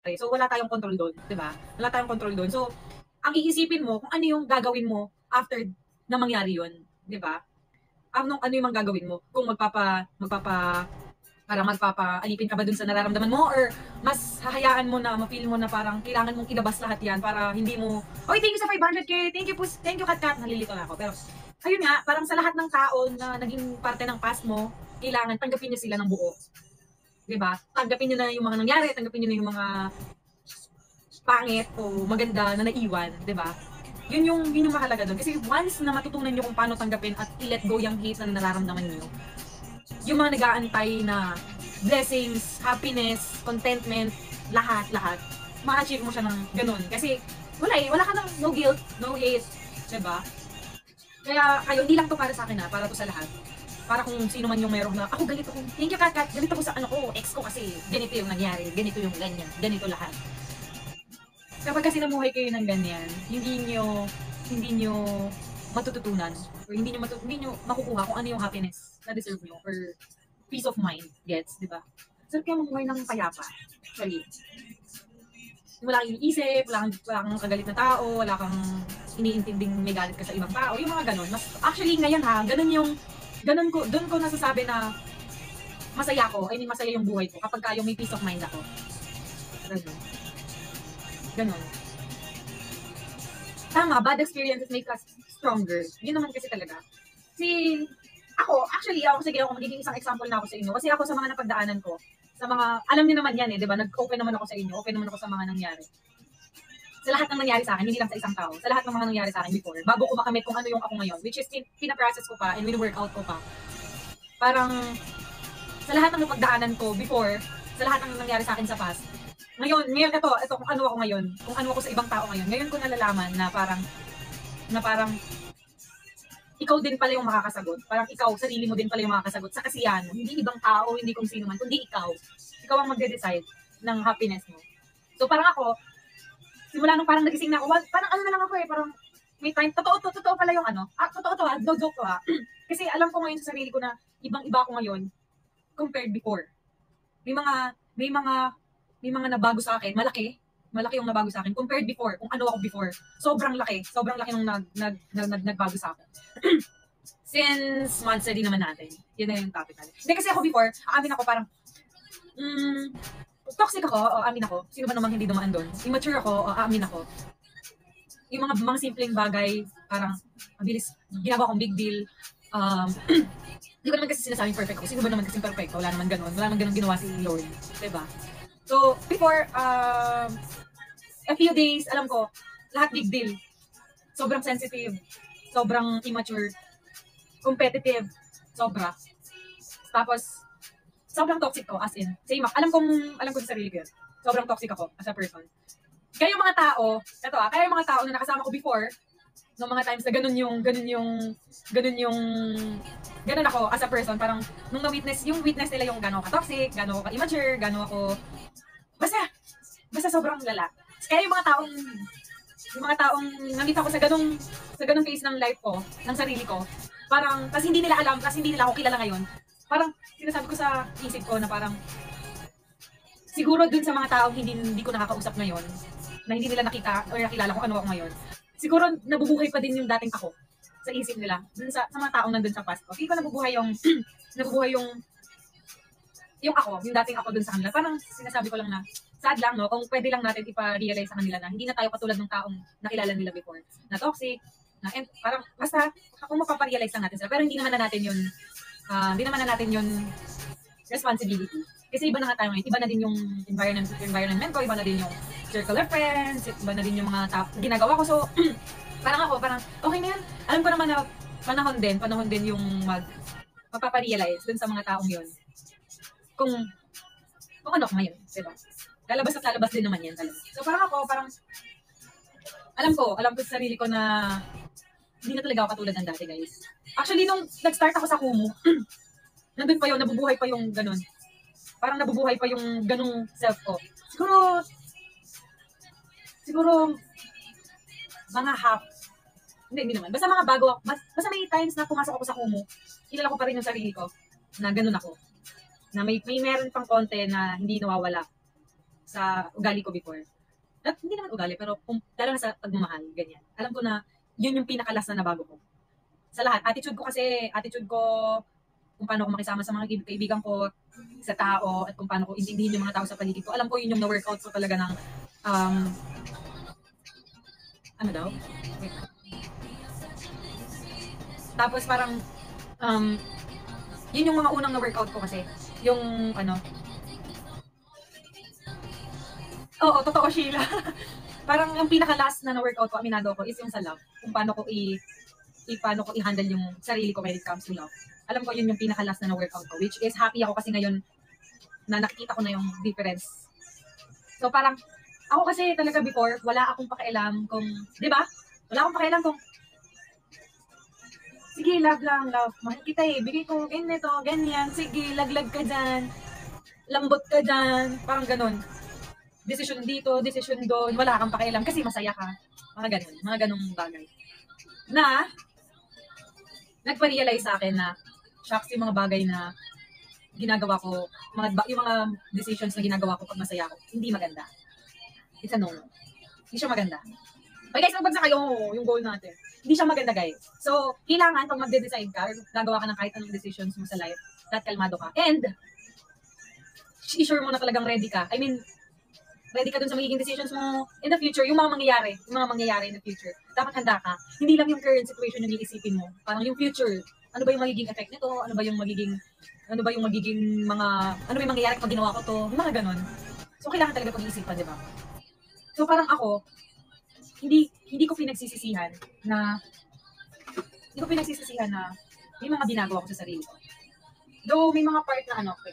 So, wala tayong control doon, di ba? Wala tayong control doon. So, ang iisipin mo kung ano yung gagawin mo after na mangyari yun, di ba? Ano yung gagawin mo? Kung magpapaalipin ka ba dun sa nararamdaman mo, or mas hahayaan mo na ma-feel mo na parang kailangan mong ilabas lahat yan para hindi mo, oy, thank you sa 500k, thank you Kat, nalilito na ako. Pero, ayun nga, parang sa lahat ng tao na naging parte ng past mo, kailangan tanggapin niyo sila ng buo. Diba? Tanggapin nyo na yung mga nangyari, tanggapin nyo na yung mga pangit o maganda na naiwan, diba? Yun yung mahalaga doon. Kasi once na matutunan nyo kung paano tanggapin at i-let go yung hate na nararamdaman nyo, yung mga nag-aantay na blessings, happiness, contentment, lahat, ma-achieve mo siya ng ganun. Kasi wala ka ng no guilt, no hate, diba? Kaya kayo, hindi lang to para sa akin para to sa lahat. Para kung sino man yung meron na, ako ganito ko, thank you Kat, ganito ko sa ex ko kasi ganito yung nangyari, ganito yung ganyan, ganito lahat. Kapag kasi namuhay kayo ng ganyan, hindi nyo matututunan, or hindi nyo makukuha kung ano yung happiness na deserve nyo, or peace of mind, gets, di ba? So, kaya mamuhay ng payapa, actually. Wala kang iniisip, wala kang kagalit na tao, wala kang iniintinding may galit ka sa ibang tao, yung mga ganun. Actually, ngayon doon ko nasasabi na masaya ko, masaya yung buhay ko kapag yung may peace of mind ako. Ganun. Tama, bad experiences make us stronger. Yun naman kasi talaga. Sige ako magiging isang example na ako sa inyo. Kasi ako sa mga napagdaanan ko, sa mga, alam niyo naman yan di ba? Nag-open naman ako sa inyo, open naman ako sa mga nangyari. Sa lahat ng nangyari sa akin, hindi lang sa isang tao, sa lahat ng mga nangyari sa akin before, bago ko makamit kung ano yung ako ngayon, which is pinaprocess ko pa and win-workout ko pa. Parang, sa lahat ng napagdaanan ko before, sa lahat ng nangyari sa akin sa past, ngayon ito kung ano ako ngayon, kung ano ako sa ibang tao ngayon ko nalalaman na parang, ikaw din pala yung makakasagot. Parang ikaw, sarili mo din pala yung makakasagot sa kasiyahan mo. Hindi ibang tao, hindi kung sino man, kundi ikaw. Ikaw ang magde-decide ng happiness mo. So parang ako, simula nung parang nagising na ako, parang na lang ako parang may time, totoo pala yung totoo to no joke to kasi alam ko ngayon sa sarili ko na ibang-iba ako ngayon compared before. May mga nabago sa akin, malaki yung nabago sa akin compared before, kung ano ako before. Sobrang laki nung nagbago sa akin. Since months na din naman natin. Yun na yung topic natin. Hindi kasi ako before, amin ako parang, toxic ako, amin ako. Sino ba namang hindi dumaan doon? Immature ako, amin ako. Yung mga simpleng bagay, parang mabilis, ginagawa kong big deal. Hindi ko naman kasi sinasabing perfect ako. Sino ba naman kasi perfect? Wala naman ganun ginawa si Lord. Diba? So, before, a few days, alam ko, lahat big deal. Sobrang sensitive, sobrang immature, competitive, sobra. Tapos, sobrang toxic ko, as in. Alam ko sa sarili ko yun. Sobrang toxic ako as a person. Kaya yung mga tao, na nakasama ko before, no mga times na ganun ako as a person, parang nung witness nila yung gano'n ka toxic, gano'n ka immature, gano'n ako, basta sobrang lala. Kaya yung mga taong nakita ko sa ganung phase ng life ko, ng sarili ko, parang, kasi hindi nila alam, kasi hindi nila ako kilala ngayon, parang sinasabi ko sa isip ko na parang, siguro dun sa mga taong hindi ko nakakausap ngayon, na hindi nila nakita o nakilala kung ano ako ngayon, siguro nabubuhay pa din yung dating ako sa isip nila, dun sa mga taong nandun sa past ko. Hindi ko nabubuhay yung ako, yung dating ako dun sa kanila. Parang sinasabi ko lang na, sad lang, no? Kung pwede lang natin ipa-realize sa kanila na hindi na tayo katulad ng taong nakilala nila before, na toxic, and parang, basta, kung mapaparealize lang natin sila, pero hindi naman na natin yun responsibility. Kasi iba na nga tayo ngayon, iba na din yung environment ko, iba na din yung circle of friends, iba na din yung mga ginagawa ko. So, parang okay na yan. Alam ko naman na panahon din yung mapaparealize dun sa mga taong yun. Kung ano ko ngayon, diba? Lalabas din naman yan talaga. So, parang alam ko sa sarili ko na hindi na talaga ako katulad ng dati, guys. Actually, nung nag-start ako sa Kumu, nandun pa yun, nabubuhay pa yung ganun. Parang nabubuhay pa yung ganung self ko. Siguro, mga half. Hindi naman. Basta mga bago, basta may times na pumasok ako sa Kumu, kilala ko pa rin yung sarili ko, na ganun ako. Na may meron pang konti na hindi nawawala. sa ugali ko before. At hindi naman ugali, pero lalo na sa pagmamahal, ganyan. Alam ko na yun yung pinakalas na nabago ko. Sa lahat. Attitude ko kung paano ko makisama sa mga kaibigan ko, sa tao, at kung paano ko intindihin yung mga tao sa paligid ko. Alam ko yun yung na-workout ko talaga ng, ano daw? Wait. Tapos parang, yun yung mga unang na-workout ko kasi. Yung, oo, totoo, Sheila. Parang yung pinaka-last na na-workout ko, aminado ko, is yung sa love. Kung paano ko paano ko i-handle yung sarili ko when it comes to love. Alam ko yun yung pinaka-last na na-workout ko, which is happy ako kasi ngayon na nakikita ko na yung difference. So parang, ako kasi talaga before, wala akong pakialam kung, di ba? Wala akong pakialam kung, sige, love lang, love. Mahal kita eh. Bigay ko ganito, ganyan. Sige, laglag ka dyan. Lambot ka dyan. Parang ganun. Decision dito, decision doon. Wala kang pakialam kasi masaya ka. Mga ganun. Mga ganung bagay. Na, nagpa-realize sa akin na, shocks yung mga bagay na ginagawa ko, yung mga decisions na ginagawa ko pag masaya ko, hindi maganda. It's a no-no. Hindi siya maganda. Okay guys, magbagsa kayo yung goal natin. Hindi siya maganda guys. So, kailangan pag magde-decide ka, or gagawa ka ng kahit anong decisions mo sa life, that kalmado ka. And, i-sure mo na talagang ready ka. I mean, ready ka dun sa magiging decisions mo in the future, yung mga mangyayari in the future. Dapat handa ka. Hindi lang yung current situation yung iisipin mo. Parang yung future, ano ba yung magiging effect nito? Ano ba yung magiging mangyayari pag ginawa ko to? Yung mga ganun. So, kailangan talaga pag-iisipan, di ba? So, parang ako, hindi ko pinagsisisihan na may mga ginagawa ko sa sarili ko. Though may mga part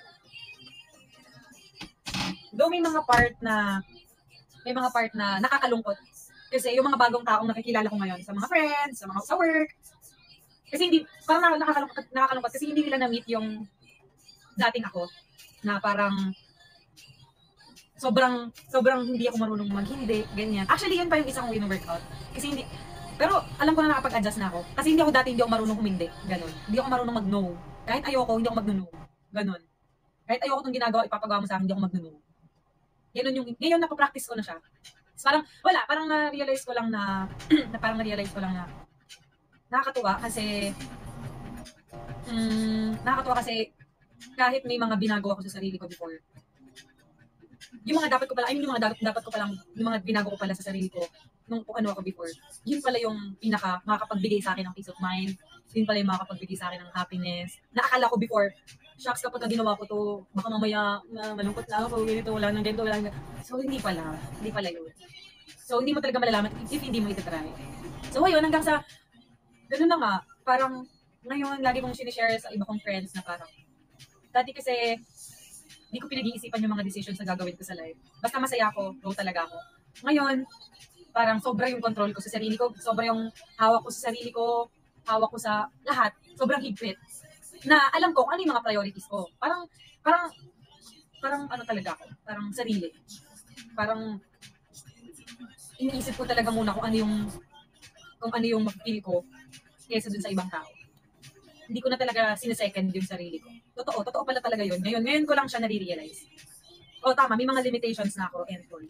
na nakakalungkot. Kasi yung mga bagong taong nakikilala ko ngayon sa mga friends, sa work, kasi hindi, parang nakakalungkot kasi hindi nila na-meet yung dating ako na parang sobrang hindi ako marunong maghindi, ganyan. Actually, yun pa yung isang way ng workout. Kasi hindi, pero alam ko na nakapag-adjust na ako. Kasi hindi ako marunong humindi, ganun. Hindi ako marunong mag-no. Kahit ayoko, hindi ako mag-no. Ganun. Kahit ayoko itong ginagawa, ipapagawa mo sa akin, hindi ako mag-no. Ganun yung, ngayon napapractice ko na siya. Parang, parang na-realize ko lang na nakakatuwa kasi kahit may mga binagawa ko sa sarili ko before, yung mga binago ko pala sa sarili ko nung ano ako before, yun pala yung makakapagbigay sa akin ng peace of mind, yun pala yung makakapagbigay sa akin ng happiness. Naakala ko before, shocks kapag ginawa ko to, baka mamaya malungkot na ako, ganito, wala nang ganito, wala nang. So hindi pala yun. So hindi mo talaga malalaman if hindi mo itatry. So ayun, hanggang sa ganun na nga, parang ngayon lagi kong sinishare sa iba kong friends na parang dati kasi hindi ko pinag-iisipan yung mga decisions na gagawin ko sa life. Basta masaya ako, go talaga ako. Ngayon, parang sobra yung control ko sa sarili ko, sobra yung hawak ko sa sarili ko, hawak ko sa lahat, sobrang higpit. Na alam ko kung ano yung mga priorities ko. Parang ano talaga ako, parang sarili. Parang iniisip ko talaga muna kung ano yung mag-feel ko kaysa dun sa ibang tao. Hindi ko na talaga sinesecond yung sarili ko. Totoo pala talaga yun. Ngayon ko lang siya nare-realize. O tama, may mga limitations na ako and all.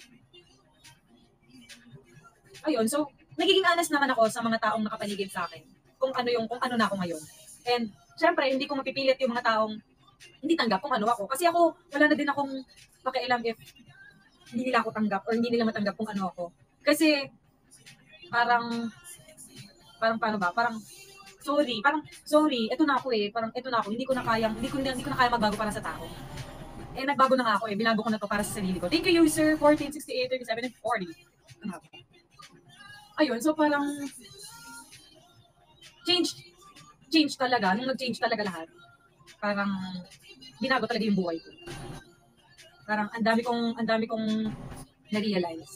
Ayun, so nagiging honest naman ako sa mga taong nakapaligid sa akin. Kung ano na ako ngayon. And syempre, hindi ko mapipilit yung mga taong hindi tanggap kung ano ako. Kasi ako, wala na din akong pakialam if hindi nila ako tanggap or hindi nila matanggap kung ano ako. Kasi parang paano ba? Parang sorry, eto na ako, hindi ko na kaya magbago para sa tao. Eh, nagbago na nga ako binago ko na to para sa sarili ko. Thank you, user 14, 68, 37, and 40. Ayun, so parang change talaga. Nung nag-change talaga lahat, parang binago talaga yung buhay ko. Parang ang dami kong na-realize.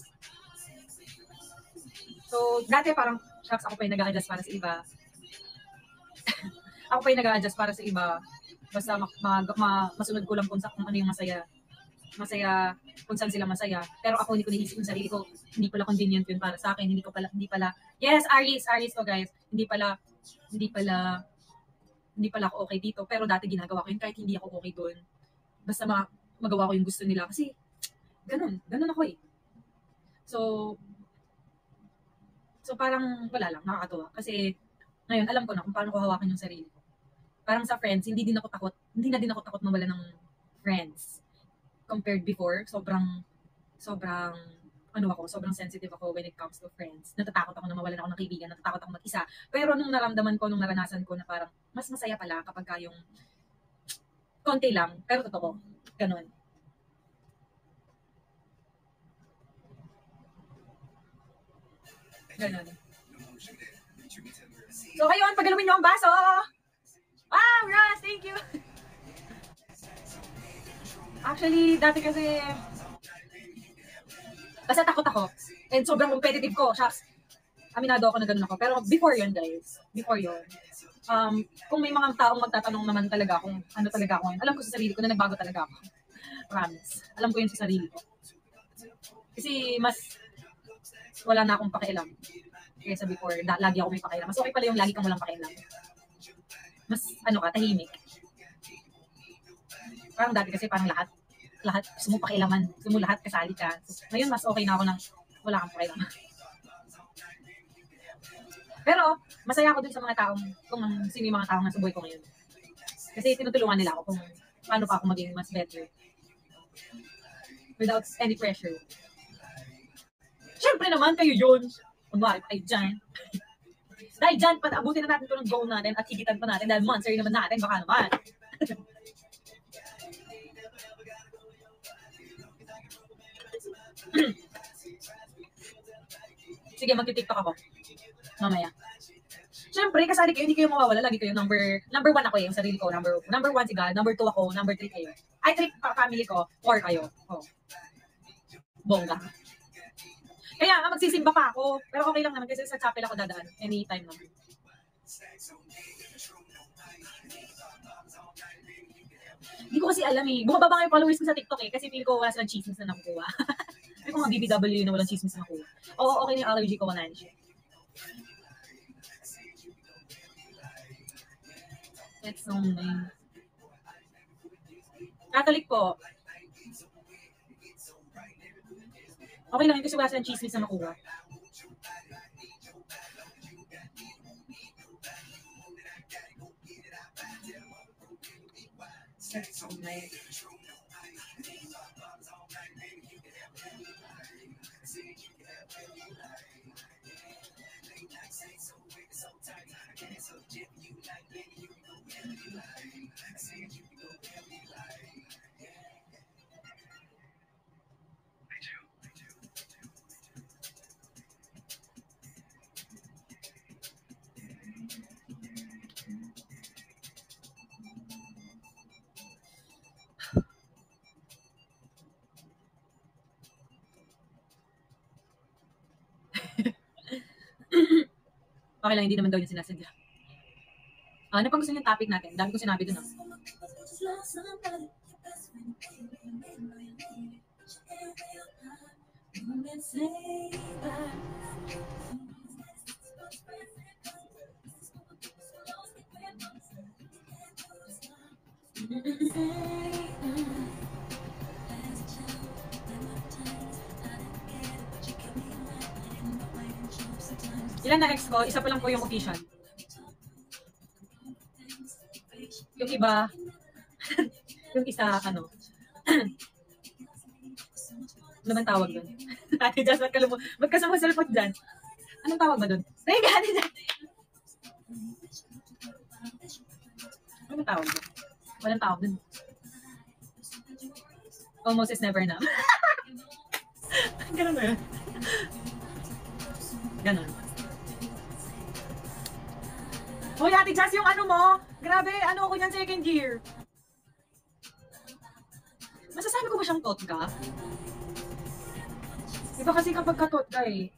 So, dati parang, shucks, ako pa yung nag-a-adjust para sa iba. Basta masunod ko lang kung ano yung masaya, kung saan sila masaya. Pero ako hindi ko naisip yung sarili ko, hindi pala convenient yun para sa akin, hindi pala, yes, Aries ko guys, hindi pala ako okay dito, pero dati ginagawa ko yun kahit hindi ako okay doon. Basta magawa ko yung gusto nila kasi Ganun ako eh. So parang wala lang, nakakatuwa. Kasi ngayon alam ko na kung paano ko hawakan yung sarili ko. Parang sa friends, hindi na din ako takot mawala ng friends. Compared before, sobrang sensitive ako when it comes to friends. Natatakot ako na mawalan ako ng kaibigan, natatakot ako mag-isa. Pero nung naranasan ko na parang mas masaya pala kapag yung konti lang, pero totoo. Ganun. So, ayun, paggalawin nyo ang baso! Wow, Ross, thank you! Actually, dati kasi, basta takot ako. And sobrang competitive ko. Shucks, aminado ako na ganun ako. Pero before yun, guys, kung may mga taong magtatanong naman talaga kung ano talaga ako ngayon, alam ko sa sarili ko na nagbago talaga ako. Promise. Alam ko yun sa sarili ko. Kasi wala na akong pakialam. Kaysa before, lagi ako may pakialam. Mas okay pala yung lagi kang walang pakialam. Mas, tahimik. Parang dati kasi parang lahat gusto mo pakialaman, gusto mo lahat kasali ka. So, ngayon mas okay na ako nang wala kang pakialaman. Pero, masaya ako dun sa mga taong, kung sino yung mga taong nasa buhay ko ngayon. Kasi tinutulungan nila ako kung paano pa ako maging mas better. Without any pressure. Siyempre naman, kayo yun. Kunwari, kayo dyan. Dahil dyan, abutin na natin ito ng goal natin at higitan pa natin dahil monster naman natin, baka naman. Sige, mag-tiktok ako. Mamaya. Siyempre, kasali kayo, hindi kayo mawawala. Lagi kayo number 1 ako yung sarili ko. Number 1 si God, number 2 ako, number 3 kayo. Ay, 3 family ko, 4 kayo. Oh. Bongga. Kaya nga, magsisimba pa ako. Pero okay lang naman kasi sa chapel ako dadaan. Anytime naman. Hindi ko kasi alam eh. Bumababa nga yung followers ko sa TikTok eh. Kasi feel ko wala silang chismis na nakukuha. Feel ko mga BBW na walang chismis na nakukuha. Oo, okay na yung allergy ko, wala na siya. That's so nice. Catholic po. Okay lang yun kasi wala silang chismis na nakuha. That's so nice. Okay lang, hindi naman daw yung sinasadya. Ano pang gusto niyo topic natin? Dami ko sinabi dun. Ilan na ex ko? Isa pa lang po yung official. Yung iba, yung isa, ano bang tawag dun? Ate Jazz, ba't ka sumusulpot dyan? Anong tawag ba dun? Teka, Ate Jazz. Anong tawag dun? Walang tawag dun. Almost is never enough. Ganun ba yun? Ganun. Hoy, Ate Jazz, yung ano mo, grabe, ano ako yan, second year. Masasabi ko ba siyang tot ka? Iba kasi kapag katot ka eh.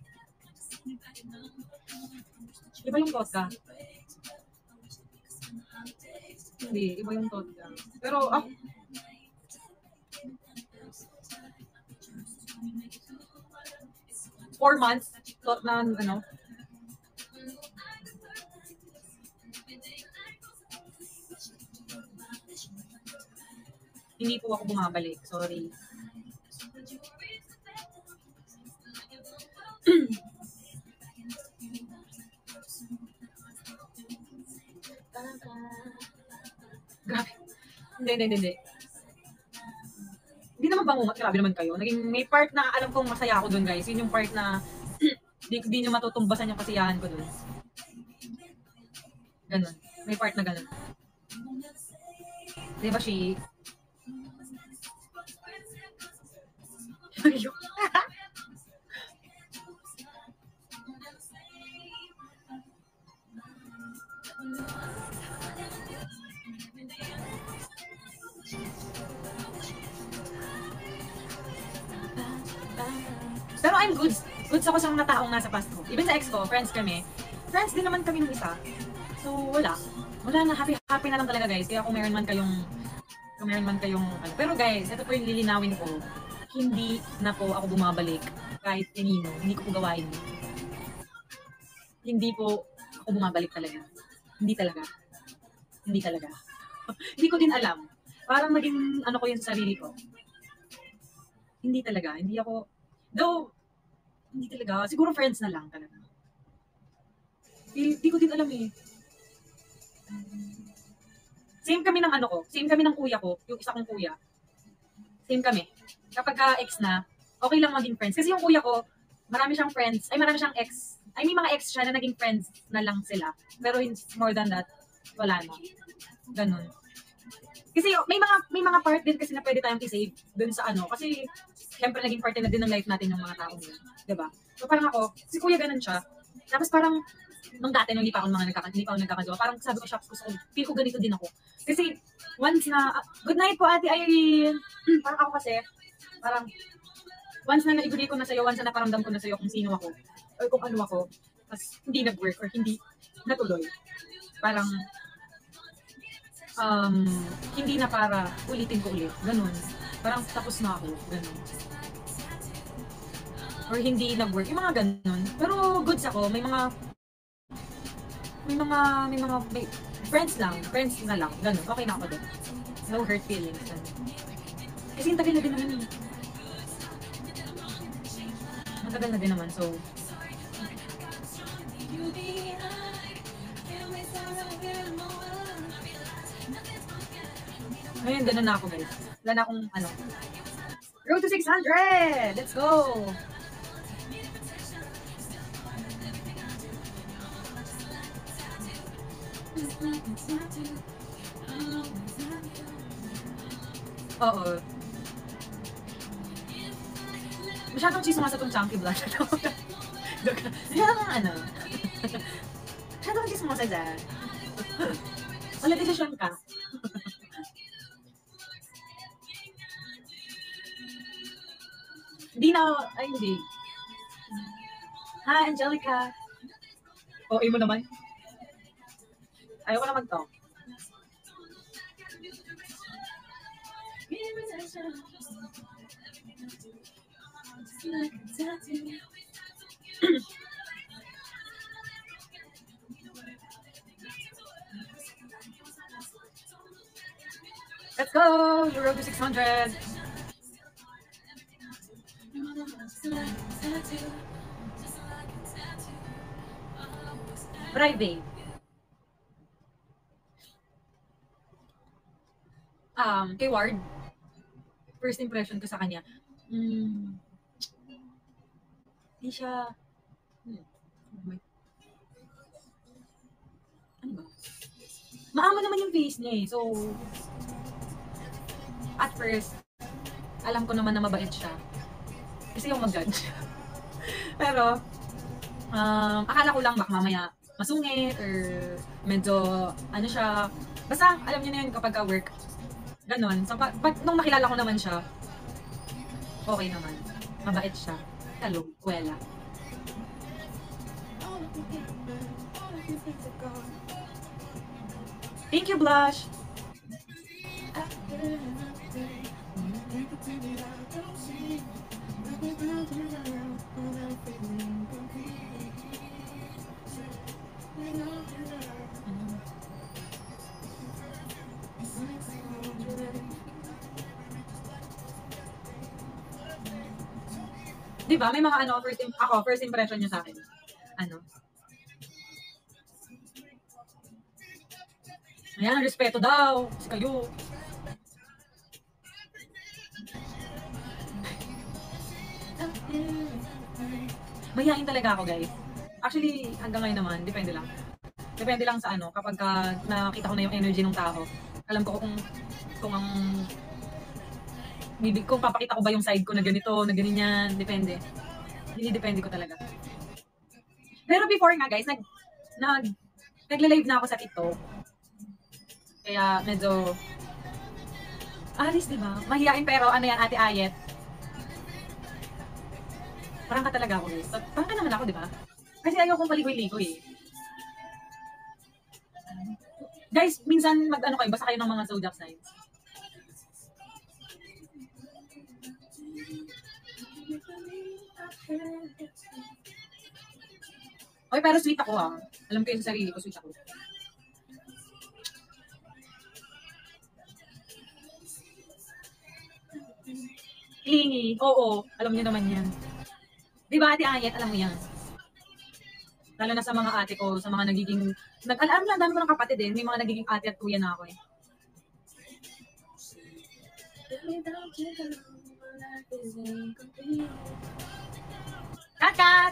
Iba yung tot ka. Hindi, iba yung tot ka. Pero, 4 months, tot na, ano, hindi po ako bumabalik. Sorry. Hindi. Hindi naman bangungot, grabe naman kayo. May part na alam kong masaya ako dun, guys. Yun yung part na di nyo matutumbasan yung kasiyahan ko dun. Ganun. May part na ganun. Di ba, she? Pero I'm good. Good ako sa mga taong nasa past ko. Even sa ex ko, friends kami. Friends din naman kami ng isa. So, wala. Wala na. Happy na lang talaga, guys. Kaya kung meron man kayong ano. Pero guys, ito po yung lilinawin ko. Hindi na po ako bumabalik kahit kanino. Hindi ko po gawain. Hindi po ako bumabalik talaga. Hindi talaga. Hindi ko din alam. Parang naging ano ko yun sa sarili ko. Hindi talaga. Hindi ako, though, hindi talaga. Siguro friends na lang talaga. Hindi ko din alam eh. Same kami ng ano ko. Same kami ng kuya ko. Yung isa kong kuya. Same kami. Kapag ka-ex na, okay lang maging friends. Kasi yung kuya ko, marami siyang friends. Ay, marami siyang ex. Ay, may mga ex siya na naging friends na lang sila. Pero more than that, wala na. Ganun. Kasi may mga part din kasi na pwede tayong i-save dun sa ano. Kasi, syempre naging part na din ng life natin ng mga taong yun. Diba? So parang ako, si kuya ganun siya. Tapos parang, nung dati, nung hindi pa ako nagkakajowa, parang sabi ko, shucks, feel ko ganito din ako. Kasi, once na, good night po ate Irene. Parang ako kasi, parang, once na naibigay ko na sa'yo, once na naparamdam ko na sa'yo kung sino ako, or kung ano ako, tapos hindi nag-work, or hindi natuloy. Parang, hindi na para ulitin ko ulit. Ganun. Parang tapos na ako. Ganun. Or hindi nag-work. Yung mga ganun. Pero goods ako. May friends na lang. Ganun. Okay na ako doon. No hurt feelings. Ganun. Kasi yung tagal na din naman eh. Matagal na din naman. So, ngayon, ganun na ako, guys. Wala na akong, ano. Road to 600! Let's go! Oo. Masyadong chismosa tong chunky blush. Masyadong ano. Masyadong chismosa dyan. Wala desisyon ka. Hindi na, ay hindi. Hi, Angelica. O, mo naman. Ayaw ko naman to. Let's go! You road to 600! Private. Kay Ward, first impression ko sa kanya, di siya, ano ba? Maama naman yung face niya eh. So, at first, alam ko naman na mabait siya. Kasi yung mag-judge. Pero, akala ko lang baka mamaya masungit or medyo ano siya. Basta alam niyo na yun kapag ka-work. Ganon. So, nung nakilala ko naman siya, okay naman. Mabait siya. Hello, kuwela. Thank you, Blush! Diba? May mga ano, first impression niya sa akin. Ano? Ayan, respeto daw. Kasi kayo. Mahihain talaga ako, guys. Actually, hanggang ngayon naman, depende lang. Depende lang sa ano, kapag nakita ko na yung energy ng tao. Alam ko kung ang bibig ko, papakita ko ba yung side ko na ganito, na ganyan, depende. Depende ko talaga. Pero before nga, guys, nagle-live na ako sa TikTok. Kaya medyo alis, di ba? Mahihain pero ano yan, Ate Ayet. Parang ka talaga ako, guys. Parang ka naman ako, di ba? Kasi ayaw kong paligoy-ligoy eh. Guys, minsan mag-ano kayo, basta kayo ng mga zodiac signs. Oy, pero sweet ako ah. Alam ko yung sarili ko, sweet ako. Clingy. Oo, alam niyo naman yan. Di ba, Ate Ayet, alam mo yan? Lalo na sa mga ate ko, sa mga nagiging... alam mo, dami ko ng kapatid eh. May mga nagiging ate at kuya na ako eh. Kat!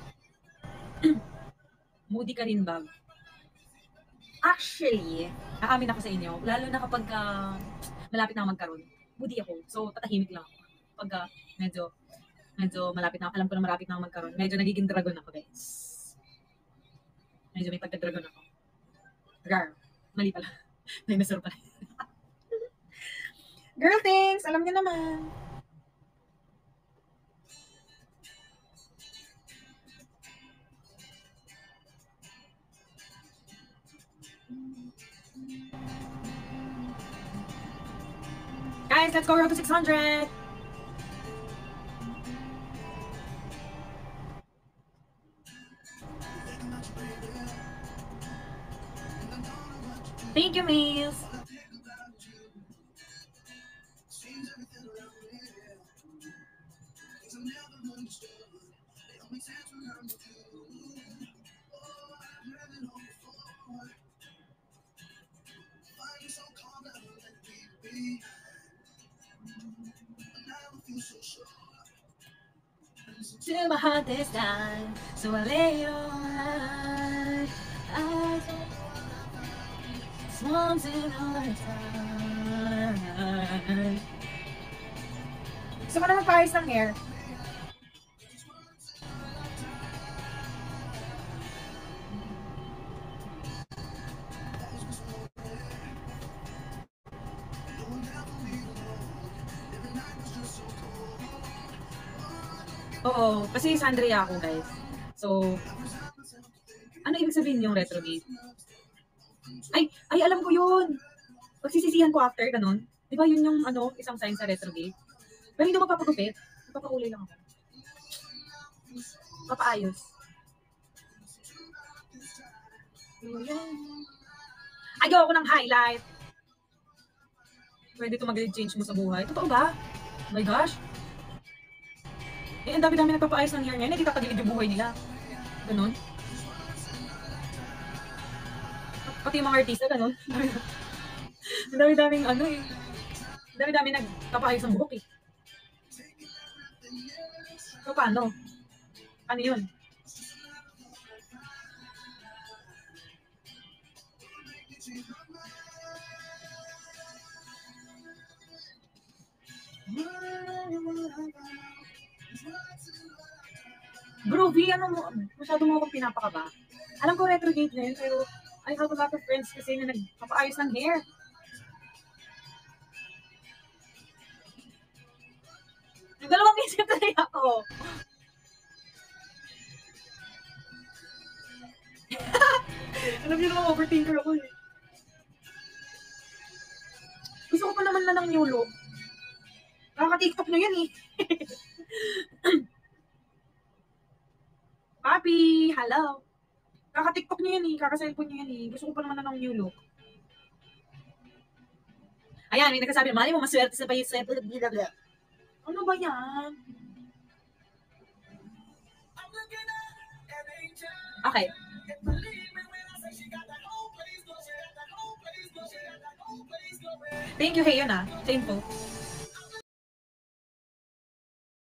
Moody ka rin ba? Actually, aamin ako sa inyo, lalo na kapag malapit na magkaroon, moody ako. So, tatahimik lang ako. Pag medyo malapit na, alam ko na malapit na magkaroon, medyo nagiging dragon ako, guys. Medyo may pagka-dragon ako. Girl, mali pala. Dinosaur pala. Girl things, alam niyo naman. Guys, let's go road to 600. Thank you, Maze. To my heart this time, so I lay it on. I swans in all the time. Gusto ko na magpahis ng hair. Oo, kasi Sandria ako, guys. So, ano ibig sabihin yung retrograde? Ay, alam ko yun. Pagsisisihan ko after, ganun. Di ba yun yung isang sign sa retrograde? Pero hindi magpapagupit. Magpapakulay lang ako. Papaayos. Ayaw ako ng highlight. Pwede ito mag-change mo sa buhay. Totoo ba? Oh my gosh. Eh, ang dami-dami nagpapaayos ng hair ngayon, hindi tatagilid yung buhay nila. Ganon. Pati yung mga artista, ganon. Ang dami-daming Ang dami-dami nagpapaayos ng buhok eh. So, paano? Ano yun? Bro, V, masyado mo akong pinapakaba. Alam ko retrograde na yun, pero I have a lot of friends kasi na nagpapaayos ng hair. Dalawang isip na rin ako. Alam niyo naman, overthinker ako eh. Gusto ko pa naman na ng new look. Nakaka-TikTok na yan eh. Papi, hello. Kaka-TikTok niya yan eh. Kaka-cellphone niya yan eh. Gusto ko pa naman na ng new look. Ayan, may nagsasabi, mali mo, maswerte sa payo sa blablabla. Ano ba yan? Okay. Thank you, hey, yun ah. Sa info.